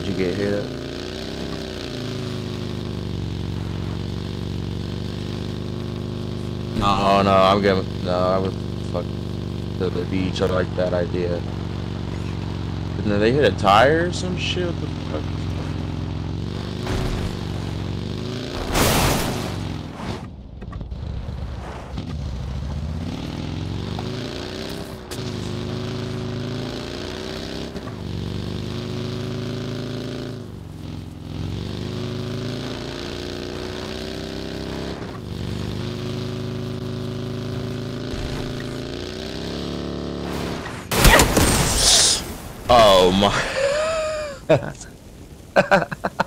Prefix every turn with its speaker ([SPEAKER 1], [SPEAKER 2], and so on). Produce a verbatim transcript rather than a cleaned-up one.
[SPEAKER 1] Did you get hit?
[SPEAKER 2] No.
[SPEAKER 1] Oh no, I'm getting no. I was fuck to the beach. I like that idea. And then they hit a tire or some shit. What the fuck? Oh my.